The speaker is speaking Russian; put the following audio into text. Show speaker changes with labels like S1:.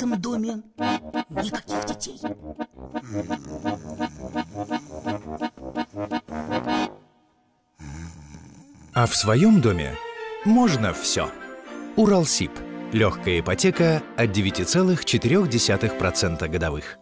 S1: этом доме никаких детей.
S2: А в своем доме можно все. Уралсиб. Легкая ипотека от 9,4% годовых.